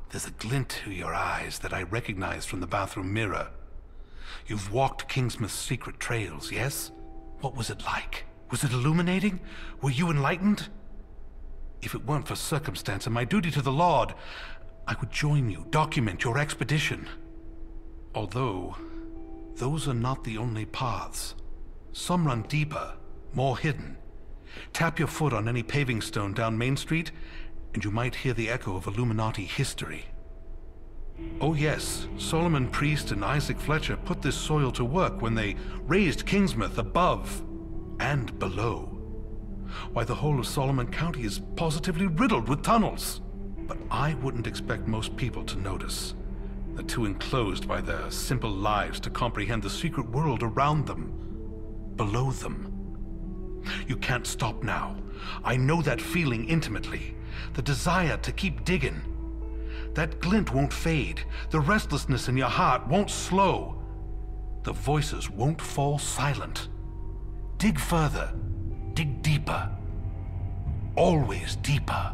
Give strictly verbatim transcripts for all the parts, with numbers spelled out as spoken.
There's a glint to your eyes that I recognize from the bathroom mirror. You've walked Kingsmouth's secret trails, yes? What was it like? Was it illuminating? Were you enlightened? If it weren't for circumstance and my duty to the Lord, I would join you, document your expedition. Although, those are not the only paths. Some run deeper, more hidden. Tap your foot on any paving stone down Main Street, and you might hear the echo of Illuminati history. Oh yes, Solomon Priest and Isaac Fletcher put this soil to work when they raised Kingsmouth above and below. Why, the whole of Solomon County is positively riddled with tunnels. But I wouldn't expect most people to notice. They're too enclosed by their simple lives to comprehend the secret world around them, below them. You can't stop now. I know that feeling intimately. The desire to keep digging. That glint won't fade. The restlessness in your heart won't slow. The voices won't fall silent. Dig further. Dig deeper. Always deeper.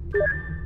you.